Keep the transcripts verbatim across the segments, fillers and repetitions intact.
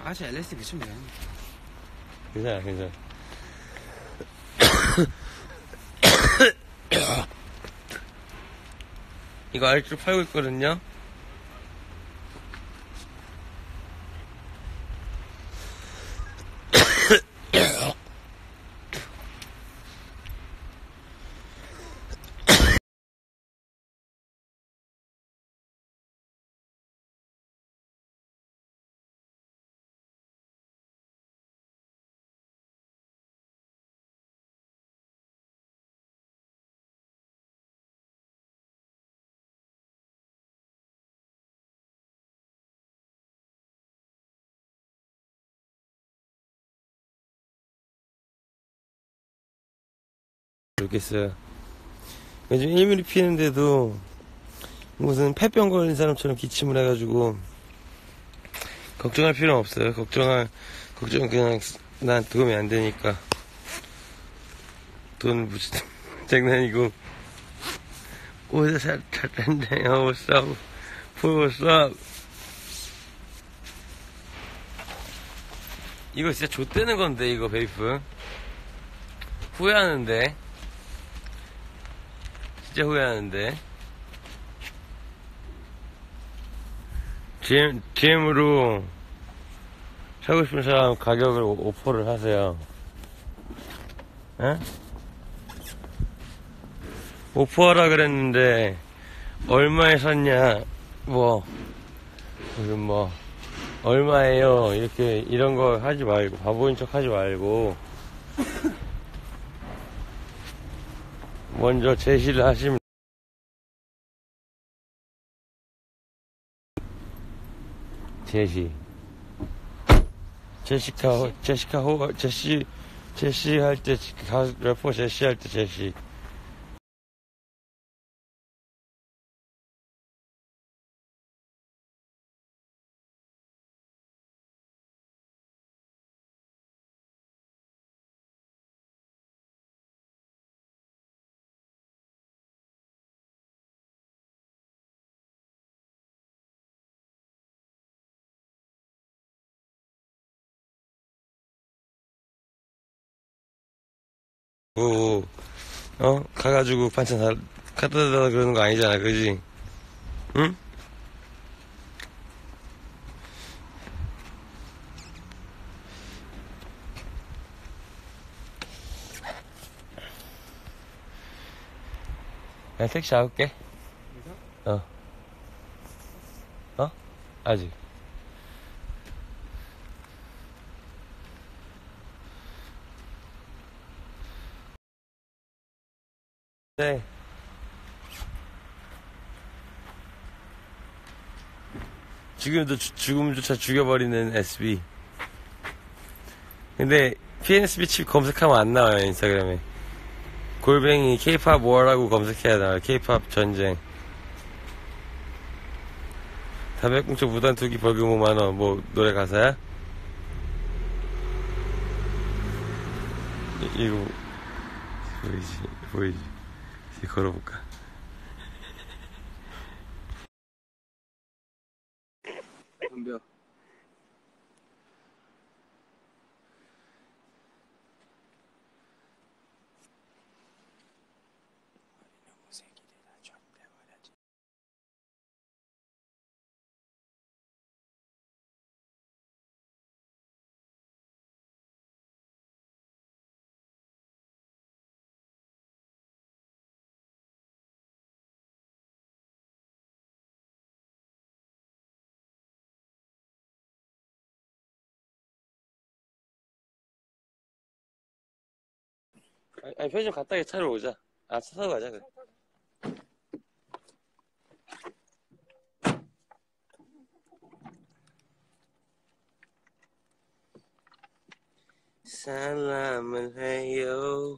아직 엘에스디 붙이면 돼. 괜찮아, 괜찮아. 이거 알줄 팔고 있거든요? 모르겠어요. 요즘 일 밀리미터 피는데도 무슨 폐병 걸린 사람처럼 기침을 해가지고 걱정할 필요는 없어요. 걱정할 걱정은 그냥 난 도움이 안 되니까 돈 무지 장난이고. 오늘 잘 잘했네요. What's up? What's up? 이거 진짜 좆되는 건데 이거 베이프 후회하는데. 진짜 후회하는데. 지엠, 지엠으로 사고 싶은 사람 가격을 오, 오퍼를 하세요. 에? 오퍼하라 그랬는데, 얼마에 샀냐, 뭐, 무슨 뭐, 얼마에요, 이렇게, 이런 거 하지 말고, 바보인 척 하지 말고, 먼저 제시를 하시면, 제시. 제시카, 호, 제시카 호, 제시, 제시 할 때, 가, 래퍼 제시 할 때 제시. 오, 어? 가가지고 반찬 다, 갖다 달라 그러는 거 아니잖아, 그지? 응? 그냥 택시 잡을게. 어. 어? 아직. 네. 지금도 주, 죽음조차 죽여버리는 에스비. 근데 피엔에스비 칩 검색하면 안 나와요, 인스타그램에. 골뱅이 케이팝 워라고 검색해야 나와요. 케이팝 전쟁. 담배꽁초 무단 투기 벌금 오만 원. 뭐 노래 가사야? 이, 이거 보이지? 보이지? 이제 걸어볼까? 덤벼. 아니, 편의점 갔다 차로 오자. 아, 차 타고 가자, 그래. 살람을 해요.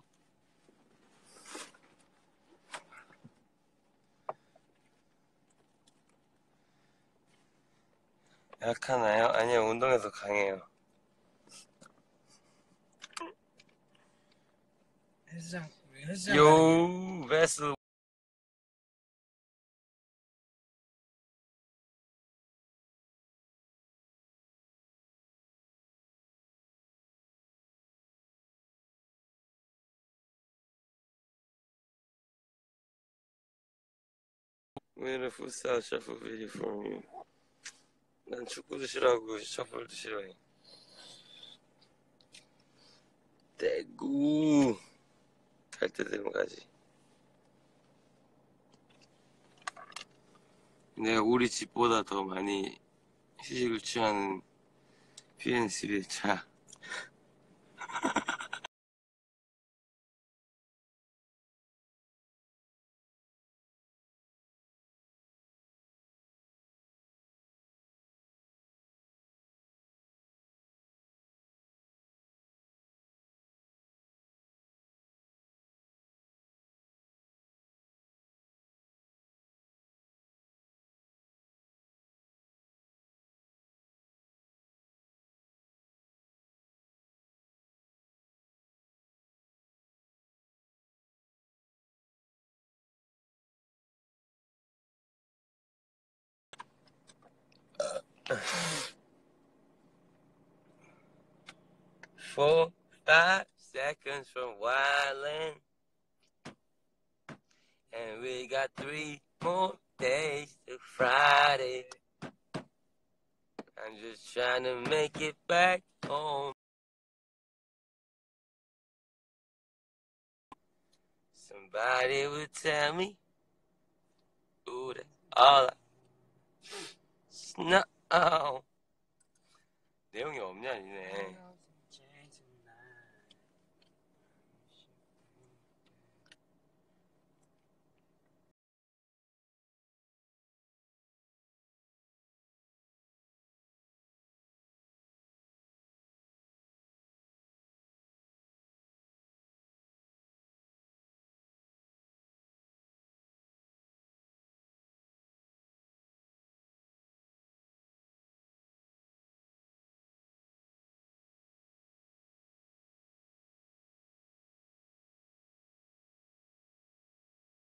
약하나요? 아니요, 운동해서 강해요. 헬스장, 우리 헬스장. 요, 베스 We need a futsal shuffle video from you. 난 축구도 싫어하고 셔플도 싫어해. 대구 갈 때 되면 가지. 내가 우리 집보다 더 많이 휴식을 취하는 피엔씨의 차. Four, five seconds from wildin', and we got three more days to Friday. I'm just trying to make it back home. Somebody would tell me, ooh, that's all I know. 내용이 없냐, 니네.